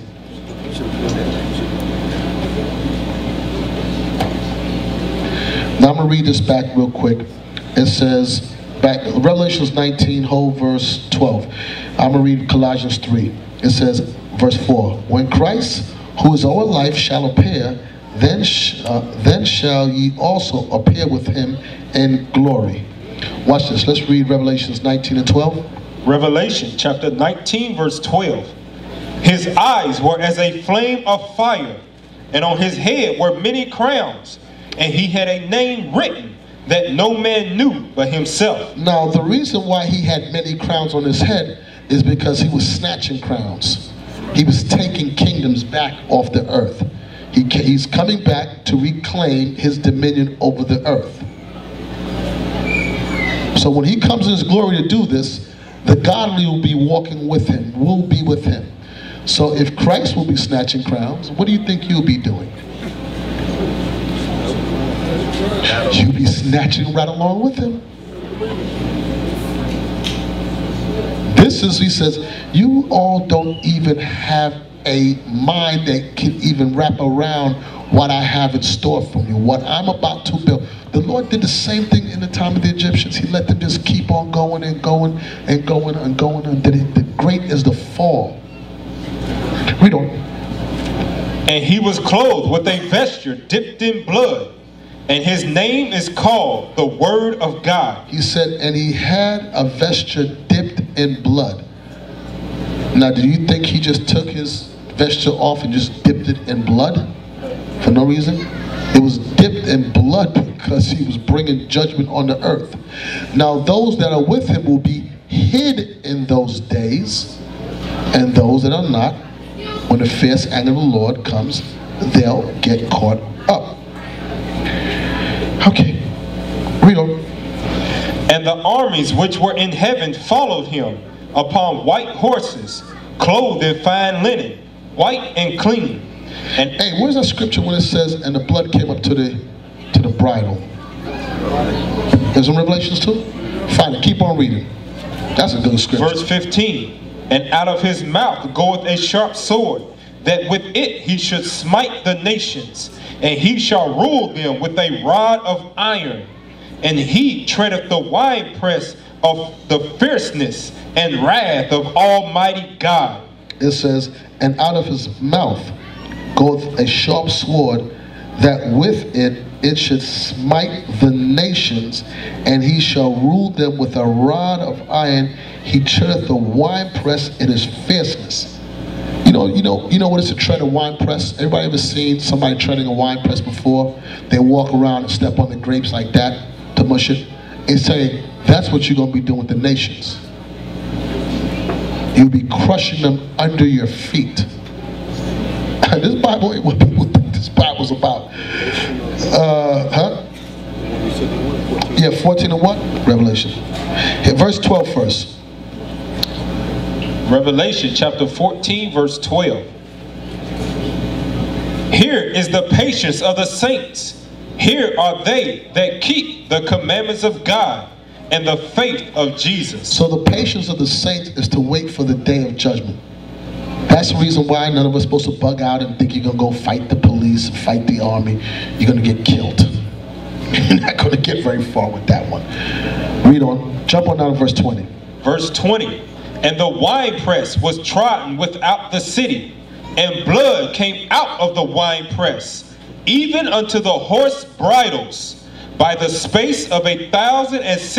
Now I'm going to read this back real quick. It says, Revelations 19, whole verse 12. I'm going to read Colossians 3. It says, verse 4. When Christ, who is our life, shall appear, then shall ye also appear with him in glory. Watch this. Let's read Revelations 19 and 12. Revelation chapter 19 verse 12. His eyes were as a flame of fire, and on his head were many crowns, and he had a name written that no man knew but himself. Now the reason why he had many crowns on his head is because he was snatching crowns. He was taking kingdoms back off the earth. He's coming back to reclaim his dominion over the earth. So when he comes in his glory to do this, the godly will be walking with him, will be with him. So if Christ will be snatching crowns, what do you think you'll be doing? You'll be snatching right along with him. This is, he says, you all don't even have a mind that can even wrap around what I have in store for you, what I'm about to build. The Lord did the same thing in the time of the Egyptians. He let them just keep on going and going and going and going. And the great is the fall. Read on. And he was clothed with a vesture dipped in blood, and his name is called the Word of God. He said, and he had a vesture dipped in blood. Now, do you think he just took his vesture off and just dipped it in blood for no reason? It was dipped in blood because he was bringing judgment on the earth. Now, those that are with him will be hid in those days, and those that are not, when the fierce anger of the Lord comes, they'll get caught up. Okay, read on. And the armies which were in heaven followed him upon white horses, clothed in fine linen, white and clean. And hey, where's that scripture when it says, and the blood came up to the bridle? Is it in Revelations 2? Fine, keep on reading. That's a good scripture. Verse 15. And out of his mouth goeth a sharp sword, that with it he should smite the nations, and he shall rule them with a rod of iron. And he treadeth the winepress of the fierceness and wrath of Almighty God. It says, and out of his mouth goeth a sharp sword, that with it should smite the nations, and he shall rule them with a rod of iron. He treadeth the winepress in his fierceness. You know what it's to tread a wine press? Everybody ever seen somebody treading a wine press before? They walk around and step on the grapes like that to mush it. It's saying that's what you're going to be doing with the nations. You'll be crushing them under your feet. This Bible ain't what people think this Bible's about. Yeah, 14 and what? Revelation. Yeah, verse 12 first. Revelation chapter 14 verse 12. Here is the patience of the saints. Here are they that keep the commandments of God and the faith of Jesus. So the patience of the saints is to wait for the day of judgment. That's the reason why none of us are supposed to bug out and think you're going to go fight the police, fight the army. You're going to get killed. You're not going to get very far with that one. Read on. Jump on down to verse 20. Verse 20. And the winepress was trodden without the city, and blood came out of the winepress, even unto the horse bridles, by the space of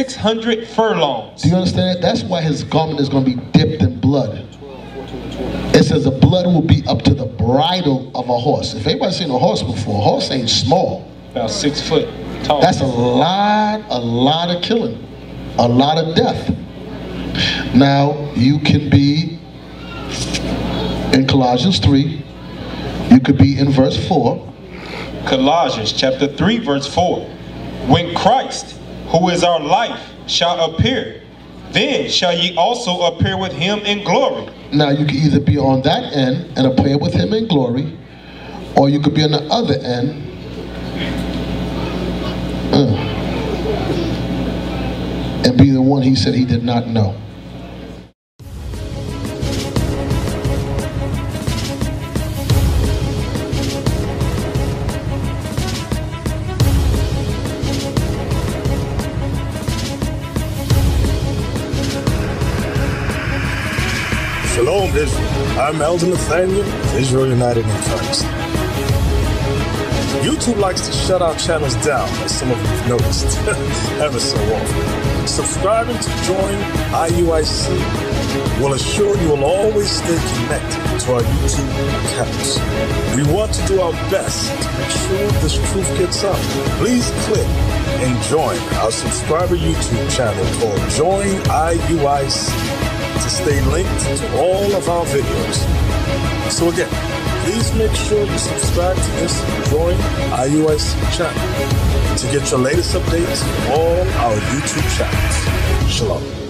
1,600 furlongs. Do you understand? That's why his garment is going to be dipped in blood. It says the blood will be up to the bridle of a horse. If anybody's seen a horse before, a horse ain't small. About 6 foot tall. That's a lot of killing, a lot of death. Now, you can be in Colossians 3, you could be in verse 4. Colossians chapter 3 verse 4. When Christ, who is our life, shall appear, then shall ye also appear with him in glory. Now, you can either be on that end and appear with him in glory, or you could be on the other end and be the one he said he did not know. Shalom, Israel. I'm Elder Nathaniel, Israel United in Christ. YouTube likes to shut our channels down, as some of you have noticed, ever so often. Subscribing to join IUIC will assure you will always stay connected to our YouTube accounts. We want to do our best to make sure this truth gets out. Please click and join our subscriber YouTube channel called Join IUIC to stay linked to all of our videos. So again, please make sure you subscribe to this Join IUIC channel to get your latest updates from all our YouTube channels. Shalom.